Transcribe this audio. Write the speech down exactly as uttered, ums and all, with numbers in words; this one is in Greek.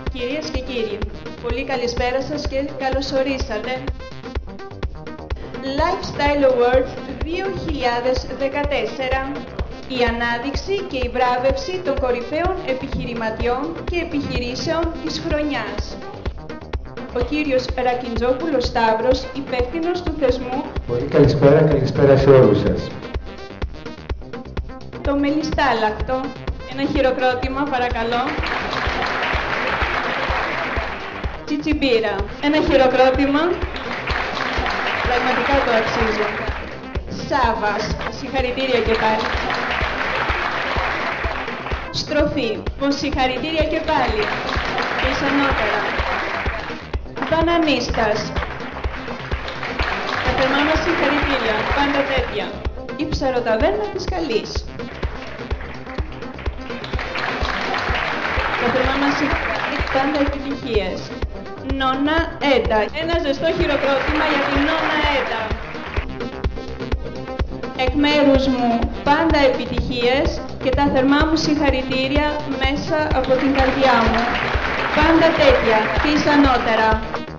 Κυρίες και κύριοι, πολύ καλησπέρα σας και καλώς ορίσατε. Lifestyle Awards δύο χιλιάδες δεκατέσσερα. Η ανάδειξη και η βράβευση των κορυφαίων επιχειρηματιών και επιχειρήσεων της χρονιάς. Ο κύριος Ρακιντζόπουλος Σταύρος, υπεύθυνος του θεσμού. Πολύ καλησπέρα, καλησπέρα σε όλους σας. Το Μελιστάλακτο. Ένα χειροκρότημα, παρακαλώ. Τσιτσιμπίρα. Ένα χειροκρότημα. Πραγματικά το αξίζει. Σάβας. Συγχαρητήρια και πάλι. Στροφή. Συγχαρητήρια και πάλι. Και ισανότερα. Μπανανίστας. Τα θερμά μας συγχαρητήρια. Πάντα τέτοια. Η ψαροταβέρνα της Καλής. Τα θερμά μας συγχαρητήρια. Πάντα επιτυχίες. Νόνα Έντα. Ένα ζεστό χειροκρότημα για την Νόνα Έντα. Εκ μέρους μου πάντα επιτυχίες και τα θερμά μου συγχαρητήρια μέσα από την καρδιά μου. Πάντα τέτοια και ισανότερα.